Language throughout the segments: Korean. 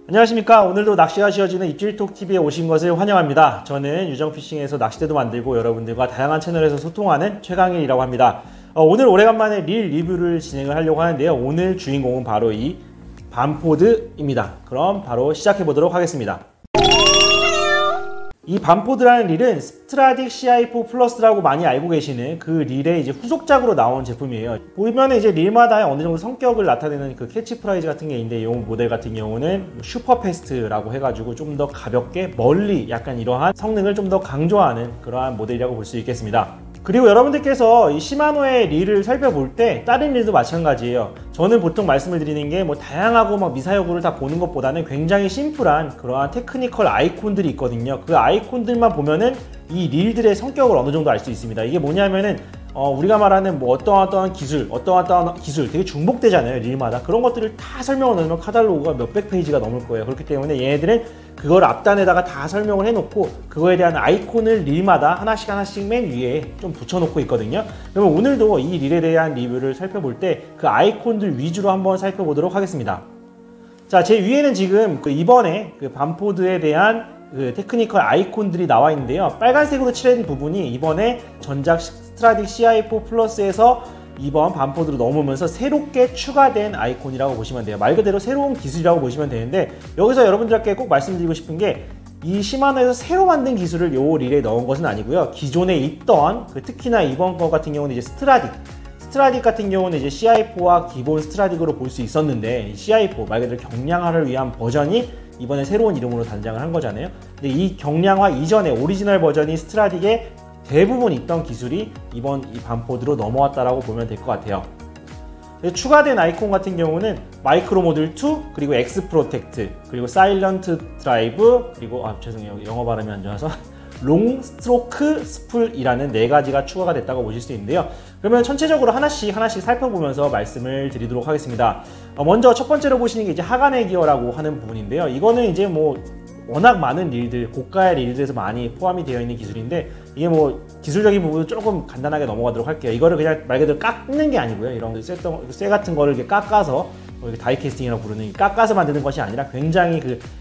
안녕하십니까. 오늘도 낚시가 쉬워지는 입질톡TV에 오신 것을 환영합니다. 저는 유정피싱에서 낚싯대도 만들고 여러분들과 다양한 채널에서 소통하는 최강일이라고 합니다. 오늘 오래간만에 릴 리뷰를 진행을 하려고 하는데요. 오늘 주인공은 바로 이 반포드입니다. 그럼 바로 시작해 보도록 하겠습니다. 이 반포드라는 릴은 스트라딕 CI4 플러스라고 많이 알고 계시는 그 릴의 이제 후속작으로 나온 제품이에요. 보면 이제 릴마다 어느 정도 성격을 나타내는 그 캐치프라이즈 같은 게 있는데, 이 모델 같은 경우는 슈퍼패스트라고 해가지고 좀 더 가볍게 멀리 약간 이러한 성능을 좀 더 강조하는 그러한 모델이라고 볼 수 있겠습니다. 그리고 여러분들께서 이 시마노의 릴을 살펴볼 때 다른 릴도 마찬가지예요. 저는 보통 말씀을 드리는 게 뭐 다양하고 막 미사여구를 다 보는 것보다는 굉장히 심플한 그러한 테크니컬 아이콘들이 있거든요. 그 아이콘들만 보면은 이 릴들의 성격을 어느 정도 알 수 있습니다. 이게 뭐냐면은 우리가 말하는 뭐 어떠한 기술 되게 중복되잖아요, 릴마다. 그런 것들을 다 설명을 넣으면 카탈로그가 몇백 페이지가 넘을 거예요. 그렇기 때문에 얘네들은 그걸 앞단에다가 다 설명을 해놓고 그거에 대한 아이콘을 릴마다 하나씩 맨 위에 좀 붙여놓고 있거든요. 그러면 오늘도 이 릴에 대한 리뷰를 살펴볼 때 그 아이콘들 위주로 한번 살펴보도록 하겠습니다. 자, 제 위에는 지금 이번에 반포드에 대한 테크니컬 아이콘들이 나와 있는데요. 빨간색으로 칠해진 부분이 이번에 전작 스트라딕 CI4 플러스에서 이번 반포드로 넘으면서 새롭게 추가된 아이콘이라고 보시면 돼요. 말 그대로 새로운 기술이라고 보시면 되는데, 여기서 여러분들께 꼭 말씀드리고 싶은 게 이 시마노에서 새로 만든 기술을 요 릴에 넣은 것은 아니고요. 기존에 있던 특히나 이번 거 같은 경우는 이제 스트라딕 같은 경우는 이제 CI4와 기본 스트라딕으로 볼 수 있었는데, CI4 말 그대로 경량화를 위한 버전이 이번에 새로운 이름으로 단장을 한 거잖아요. 근데 이 경량화 이전의 오리지널 버전이 스트라딕에 대부분 있던 기술이 이번 이 반포드로 넘어왔다라고 보면 될 것 같아요. 추가된 아이콘 같은 경우는 마이크로 모듈 2, 그리고 엑스 프로텍트, 그리고 사일런트 드라이브, 그리고 죄송해요, 영어 발음이 안 좋아서 롱 스트로크 스풀이라는 4가지가 추가가 됐다고 보실 수 있는데요. 그러면 전체적으로 하나씩 살펴보면서 말씀을 드리도록 하겠습니다. 먼저 첫 번째로 보시는 게 이제 하간의 기어라고 하는 부분인데요. 이거는 이제 뭐 워낙 많은 릴들, 고가의 릴들에서 많이 포함이 되어 있는 기술인데, 이게 뭐 기술적인 부분은 조금 간단하게 넘어가도록 할게요. 이거를 그냥 말 그대로 깎는 게 아니고요. 이런 쇠 같은 거를 이렇게 깎아서, 이렇게 다이캐스팅이라고 부르는, 깎아서 만드는 것이 아니라 굉장히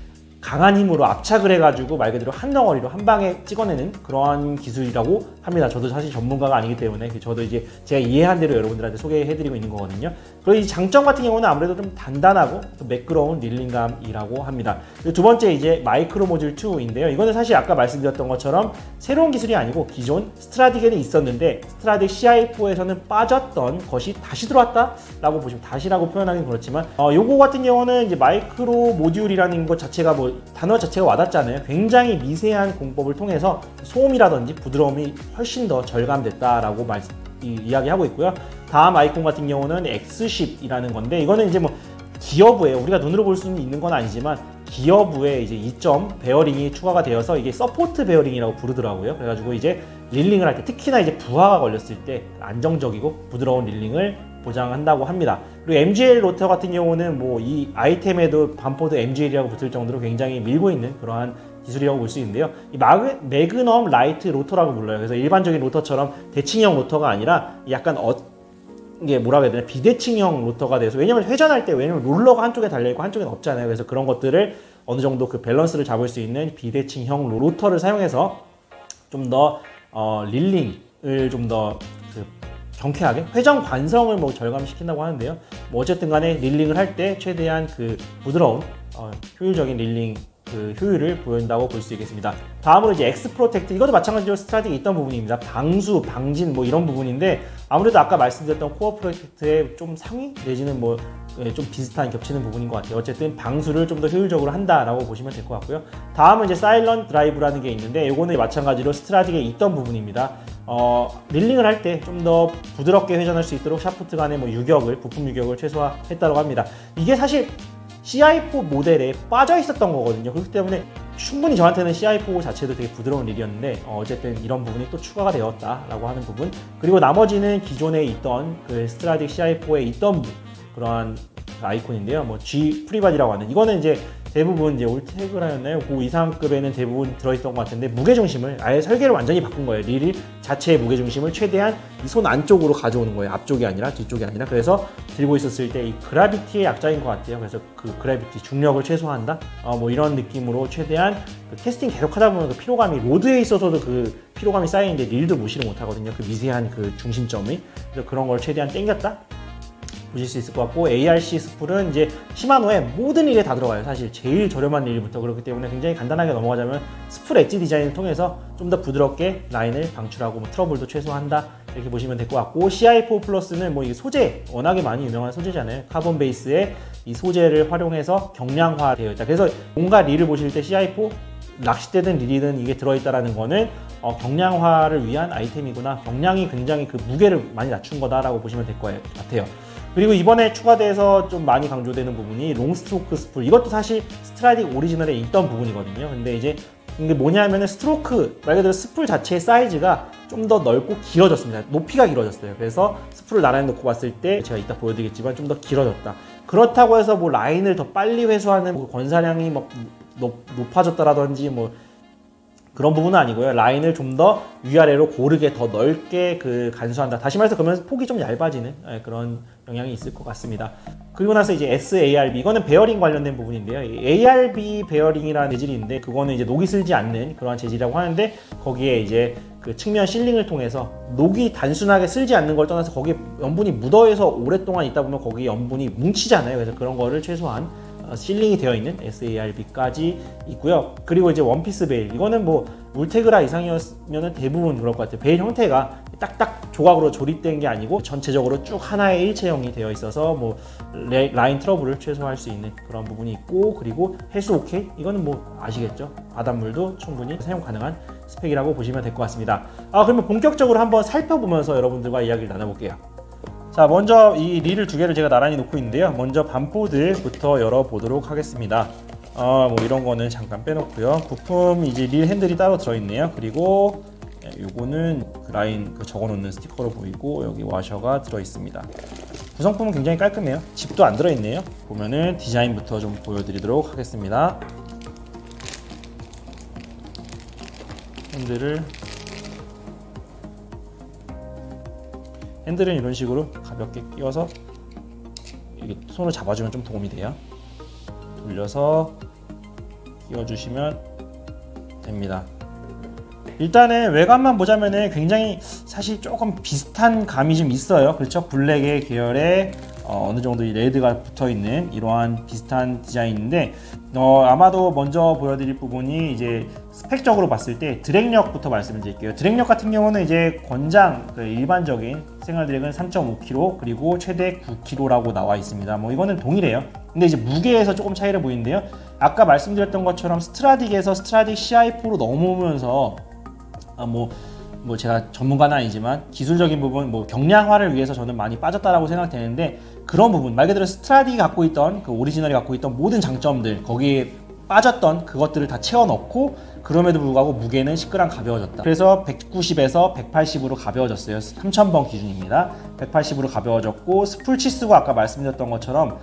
강한 힘으로 압착을 해가지고 말 그대로 한 덩어리로 한 방에 찍어내는 그러한 기술이라고 합니다. 저도 사실 전문가가 아니기 때문에 저도 이제 제가 이해한 대로 여러분들한테 소개해드리고 있는 거거든요. 그리고 이 장점 같은 경우는 아무래도 좀 단단하고 좀 매끄러운 릴링감이라고 합니다. 두 번째 이제 마이크로 모듈 2인데요. 이거는 사실 아까 말씀드렸던 것처럼 새로운 기술이 아니고 기존 스트라딕에는 있었는데 스트라딕 CI4에서는 빠졌던 것이 다시 들어왔다 라고 보시면, 다시라고 표현하긴 그렇지만 요거 같은 경우는 이제 마이크로 모듈이라는 것 자체가 단어 자체가 와닿잖아요. 굉장히 미세한 공법을 통해서 소음이라든지 부드러움이 훨씬 더 절감됐다라고 이야기하고 있고요. 다음 아이콘 같은 경우는 X10이라는 건데, 이거는 이제 뭐 기어부에 우리가 눈으로 볼 수는 있는 건 아니지만 기어부에 이제 2점 베어링이 추가가 되어서 이게 서포트 베어링이라고 부르더라고요. 그래가지고 이제 릴링을 할 때, 특히나 이제 부하가 걸렸을 때 안정적이고 부드러운 릴링을 보장한다고 합니다. 그리고 MGL 로터 같은 경우는 뭐 이 아이템에도 반포드 MGL이라고 붙을 정도로 굉장히 밀고 있는 그러한 기술이라고 볼 수 있는데요. 이 매그넘 라이트 로터라고 불러요. 그래서 일반적인 로터처럼 대칭형 로터가 아니라 약간 이게 뭐라고 해야 되나, 비대칭형 로터가 돼서, 왜냐면 회전할 때 롤러가 한쪽에 달려있고 한쪽엔 없잖아요. 그래서 그런 것들을 어느 정도 밸런스를 잡을 수 있는 비대칭형 로터를 사용해서 좀 더 릴링을 좀 더 경쾌하게 회전 관성을 뭐 절감시킨다고 하는데요. 뭐 어쨌든 간에 릴링을 할 때 최대한 부드러운 효율적인 릴링 효율을 보인다고 볼 수 있겠습니다. 다음으로 이제 엑스 프로텍트, 이것도 마찬가지로 스트라딕에 있던 부분입니다. 방수, 방진 뭐 이런 부분인데, 아무래도 아까 말씀드렸던 코어 프로텍트의 좀 상위 내지는 뭐 좀 비슷한 겹치는 부분인 것 같아요. 어쨌든 방수를 좀 더 효율적으로 한다라고 보시면 될 것 같고요. 다음은 이제 사일런트 드라이브라는 게 있는데, 이거는 마찬가지로 스트라딕에 있던 부분입니다. 릴링을 할 때 좀 더 부드럽게 회전할 수 있도록 샤프트 간의 부품 유격을 최소화했다고 합니다. 이게 사실 CI4 모델에 빠져 있었던 거거든요. 그렇기 때문에 충분히 저한테는 CI4 자체도 되게 부드러운 릴이었는데, 어쨌든 이런 부분이 또 추가가 되었다라고 하는 부분. 그리고 나머지는 기존에 있던 스트라딕 CI4에 있던 그러한 아이콘인데요. G 프리바디라고 하는, 이거는 이제 대부분 이제 올테그라였나요? 그 이상급에는 대부분 들어있던 것 같은데 무게중심을 아예 설계를 완전히 바꾼 거예요. 릴 자체의 무게중심을 최대한 이 손 안쪽으로 가져오는 거예요. 앞쪽이 아니라 뒤쪽이 아니라. 그래서 들고 있었을 때 이 그라비티의 약자인 것 같아요. 그래서 그 그라비티 중력을 최소화한다. 뭐 이런 느낌으로 최대한 그 테스팅 계속 하다 보면 그 피로감이 로드에 있어서도 그 피로감이 쌓이는데 릴도 무시를 못 하거든요. 그 미세한 그 중심점이. 그래서 그런 걸 최대한 땡겼다. 보실 수 있을 것 같고, ARC 스풀은 이제 시마노의 모든 릴에 다 들어가요. 사실 제일 저렴한 릴부터. 그렇기 때문에 굉장히 간단하게 넘어가자면 스풀 엣지 디자인을 통해서 좀 더 부드럽게 라인을 방출하고 뭐 트러블도 최소화한다, 이렇게 보시면 될 것 같고, CI4 플러스는 뭐 이 소재 워낙에 많이 유명한 소재잖아요. 카본 베이스의 이 소재를 활용해서 경량화되어 있다. 그래서 뭔가 릴을 보실 때 CI4 낚싯대든 릴이든 이게 들어있다라는 거는 경량화를 위한 아이템이구나, 경량이 굉장히 그 무게를 많이 낮춘 거다라고 보시면 될 것 같아요. 그리고 이번에 추가돼서 좀 많이 강조되는 부분이 롱스트로크 스풀. 이것도 사실 스트라딕 오리지널에 있던 부분이거든요. 근데 이제 이게 뭐냐면은 스트로크, 말 그대로 스풀 자체의 사이즈가 좀 더 넓고 길어졌습니다. 높이가 길어졌어요. 그래서 스풀을 나란히 놓고 봤을 때 제가 이따 보여드리겠지만 좀 더 길어졌다. 그렇다고 해서 뭐 라인을 더 빨리 회수하는 뭐 권사량이 막 높아졌다라든지 뭐 그런 부분은 아니고요. 라인을 좀 더 위아래로 고르게 더 넓게 그 간수한다. 다시 말해서 그러면 폭이 좀 얇아지는 그런 영향이 있을 것 같습니다. 그리고 나서 이제 SARB, 이거는 베어링 관련된 부분인데요. ARB 베어링이라는 재질이 있는데 그거는 이제 녹이 슬지 않는 그러한 재질이라고 하는데, 거기에 이제 그 측면 실링을 통해서 녹이 단순하게 슬지 않는 걸 떠나서 거기에 염분이 묻어서 오랫동안 있다 보면 거기에 염분이 뭉치잖아요. 그래서 그런 거를 최소한 실링이 되어 있는 SARB까지 있고요. 그리고 이제 원피스 베일, 이거는 뭐 울테그라 이상이었으면 대부분 그럴 것 같아요. 베일 형태가 딱딱 조각으로 조립된 게 아니고 전체적으로 쭉 하나의 일체형이 되어 있어서 뭐 라인 트러블을 최소화할 수 있는 그런 부분이 있고, 그리고 해수 오케이, 이거는 뭐 아시겠죠? 바닷물도 충분히 사용 가능한 스펙이라고 보시면 될 것 같습니다. 그러면 본격적으로 한번 살펴보면서 여러분들과 이야기를 나눠볼게요. 자, 먼저 이 릴을 두 개를 제가 나란히 놓고 있는데요. 먼저 반포드부터 열어보도록 하겠습니다. 뭐 이런 거는 잠깐 빼놓고요. 부품 이제 릴 핸들이 따로 들어있네요. 그리고 요거는 그 라인 적어놓는 스티커로 보이고, 여기 와셔가 들어있습니다. 구성품은 굉장히 깔끔해요. 집도 안 들어있네요. 보면은 디자인부터 좀 보여드리도록 하겠습니다. 핸들은 이런 식으로 가볍게 끼워서 이렇게 손을 잡아주면 좀 도움이 돼요. 돌려서 끼워주시면 됩니다. 일단은 외관만 보자면은 굉장히 사실 조금 비슷한 감이 좀 있어요. 그렇죠? 블랙의 계열에 어느 정도 이 레드가 붙어 있는 이러한 비슷한 디자인인데, 아마도 먼저 보여드릴 부분이 이제 스펙적으로 봤을 때 드랙력부터 말씀을 드릴게요. 드랙력 같은 경우는 이제 권장 일반적인 생활 드랙은 3.5kg 그리고 최대 9kg라고 나와 있습니다. 뭐 이거는 동일해요. 근데 이제 무게에서 조금 차이를 보이는데요. 아까 말씀드렸던 것처럼 스트라딕에서 스트라딕 CI4로 넘어오면서 뭐 제가 전문가는 아니지만 기술적인 부분, 뭐 경량화를 위해서 저는 많이 빠졌다라고 생각되는데, 그런 부분, 말 그대로 스트라딕이 갖고 있던 그 오리지널이 갖고 있던 모든 장점들, 거기에 빠졌던 그것들을 다 채워 넣고, 그럼에도 불구하고 무게는 10g 가벼워졌다. 그래서 190에서 180으로 가벼워졌어요. 3000번 기준입니다. 180으로 가벼워졌고, 스풀 치수가 아까 말씀드렸던 것처럼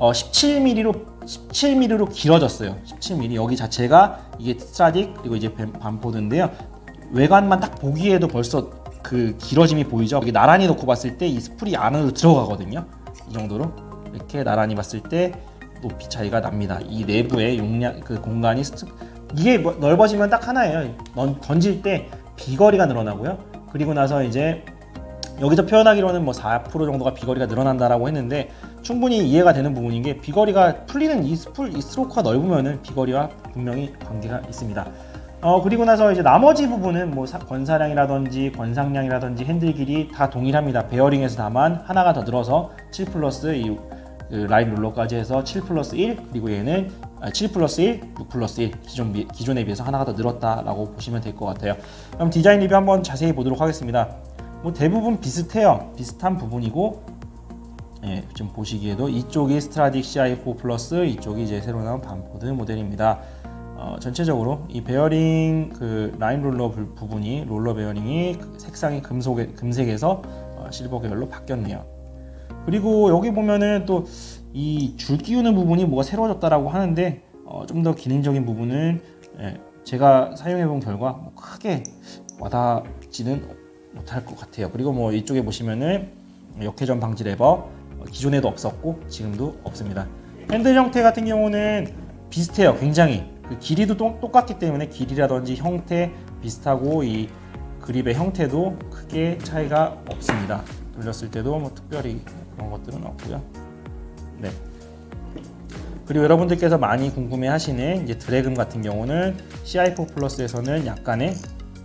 17mm로 길어졌어요. 17mm. 여기 자체가 이게 스트라딕 그리고 이제 반포드인데요. 외관만 딱 보기에도 벌써 그 길어짐이 보이죠? 여기 나란히 놓고 봤을 때 이 스풀이 안으로 들어가거든요. 이 정도로 이렇게 나란히 봤을 때 높이 차이가 납니다. 이 내부의 용량, 그 공간이 이게 넓어지면 딱 하나예요. 던질 때 비거리가 늘어나고요. 그리고 나서 이제 여기서 표현하기로는 뭐 4% 정도가 비거리가 늘어난다라고 했는데, 충분히 이해가 되는 부분인 게, 비거리가 풀리는 이 스트로크가 넓으면은 비거리와 분명히 관계가 있습니다. 그리고 나서 이제 나머지 부분은 뭐 권사량이라든지 권상량이라든지 핸들 길이 다 동일합니다. 베어링에서 다만 하나가 더 늘어서 7 플러스 이 라인 롤러까지 해서 7 플러스 1, 그리고 얘는 7 플러스 1, 6 플러스 1, 기존에 비해서 하나가 더 늘었다라고 보시면 될 것 같아요. 그럼 디자인 리뷰 한번 자세히 보도록 하겠습니다. 뭐 대부분 비슷해요. 비슷한 부분이고, 지금 보시기에도 이쪽이 스트라딕 CI4 플러스, 이쪽이 이제 새로 나온 반포드 모델입니다. 전체적으로 이 베어링 그 라인 롤러 부분이, 롤러 베어링이 색상이 금색에서 실버 계열로 바뀌었네요. 그리고 여기 보면은 또 이 줄 끼우는 부분이 뭐가 새로워졌다라고 하는데, 좀 더 기능적인 부분은 제가 사용해본 결과 뭐 크게 와닿지는 못할 것 같아요. 그리고 뭐 이쪽에 보시면은 역회전 방지 레버 기존에도 없었고 지금도 없습니다. 핸들 형태 같은 경우는 비슷해요. 굉장히 그 길이도 똑같기 때문에 길이라든지 형태 비슷하고 이 그립의 형태도 크게 차이가 없습니다. 돌렸을 때도 뭐 특별히 그런 것들은 없고요. 네. 그리고 여러분들께서 많이 궁금해하시는 이제 드래금 같은 경우는 CI4 플러스에서는 약간의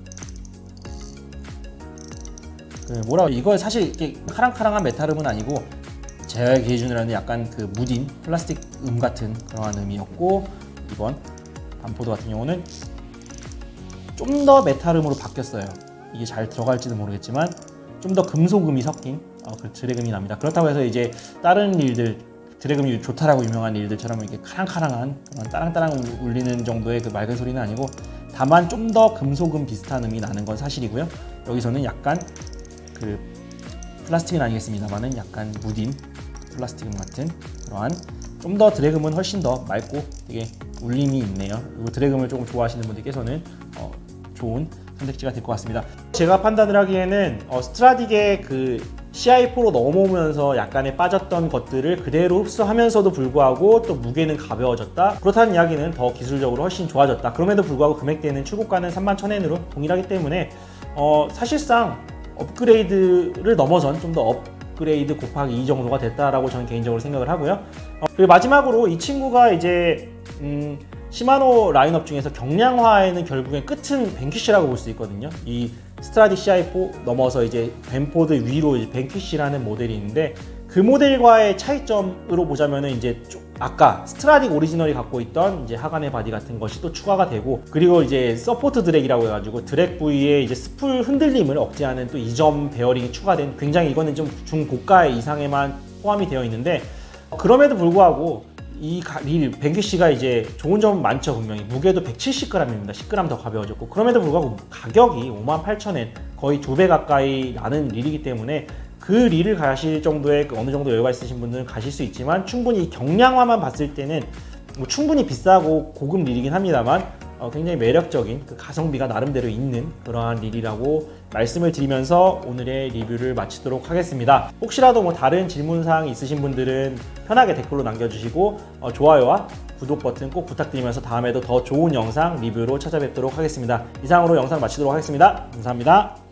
이거 사실 이렇게 카랑카랑한 메탈음은 아니고 제 기준으로는 약간 그 무딘 플라스틱 같은 그러한 음이었고, 이번 반포도 같은 경우는 좀 더 메탈음으로 바뀌었어요. 이게 잘 들어갈지는 모르겠지만 좀 더 금속음이 섞인 그 드래금이 납니다. 그렇다고 해서 이제 다른 릴들 드래금이 좋다라고 유명한 릴들처럼 이렇게 카랑카랑한 그런 따랑따랑 울리는 정도의 그 맑은 소리는 아니고, 다만 좀 더 금속음 비슷한 음이 나는 건 사실이고요. 여기서는 약간 그 플라스틱은 아니겠습니다만은 약간 무딘 플라스틱음 같은 그러한, 좀 더 드래금은 훨씬 더 맑고 되게 울림이 있네요. 그리고 드래금을 조금 좋아하시는 분들께서는 좋은 선택지가 될 것 같습니다. 제가 판단을 하기에는 스트라딕의 그 CI4로 넘어오면서 약간의 빠졌던 것들을 그대로 흡수하면서도 불구하고 또 무게는 가벼워졌다. 그렇다는 이야기는 더 기술적으로 훨씬 좋아졌다. 그럼에도 불구하고 금액대는 출고가는 31,000엔으로 동일하기 때문에 사실상 업그레이드를 넘어선 좀 더 업그레이드 곱하기 2 정도가 됐다라고 저는 개인적으로 생각을 하고요. 그리고 마지막으로 이 친구가 이제 시마노 라인업 중에서 경량화에는 결국엔 끝은 벤퀴시라고 볼 수 있거든요. 이 스트라딕 CI4 넘어서 이제 벤포드 위로 이제 벤퀴시라는 모델이 있는데, 그 모델과의 차이점으로 보자면은 이제 아까 스트라딕 오리지널이 갖고 있던 이제 하간의 바디 같은 것이 또 추가가 되고, 그리고 이제 서포트 드랙이라고 해가지고 드랙 부위에 이제 스풀 흔들림을 억제하는 또 이점 베어링이 추가된, 굉장히 이거는 좀 중고가 이상에만 포함이 되어 있는데, 그럼에도 불구하고 이 릴 벤퀴시가 이제 좋은 점은 많죠. 분명히 무게도 170g입니다. 10g 더 가벼워졌고, 그럼에도 불구하고 가격이 58,000엔, 거의 2배 가까이 나는 릴이기 때문에 그 릴을 가실 정도의 어느 정도 여유가 있으신 분들은 가실 수 있지만, 충분히 경량화만 봤을 때는 뭐 충분히 비싸고 고급 릴이긴 합니다만 굉장히 매력적인 그 가성비가 나름대로 있는 그러한 릴이라고 말씀을 드리면서 오늘의 리뷰를 마치도록 하겠습니다. 혹시라도 뭐 다른 질문사항이 있으신 분들은 편하게 댓글로 남겨주시고 좋아요와 구독 버튼 꼭 부탁드리면서 다음에도 더 좋은 영상 리뷰로 찾아뵙도록 하겠습니다. 이상으로 영상 마치도록 하겠습니다. 감사합니다.